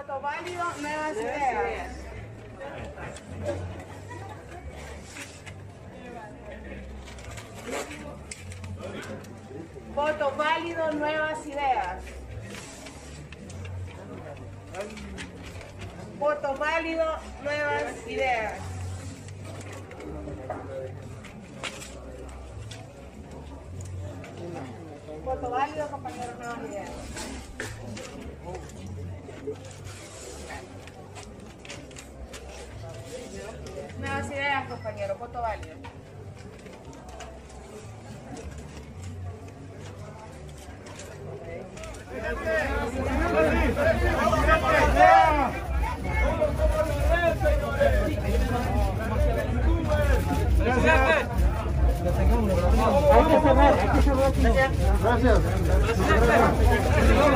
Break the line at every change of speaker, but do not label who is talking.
Voto válido, nuevas ideas. Voto válido, nuevas ideas. Voto válido, nuevas ideas. Voto válido, compañeros, nuevas ideas. Nuevas ideas, compañeros, voto válido.
Gracias.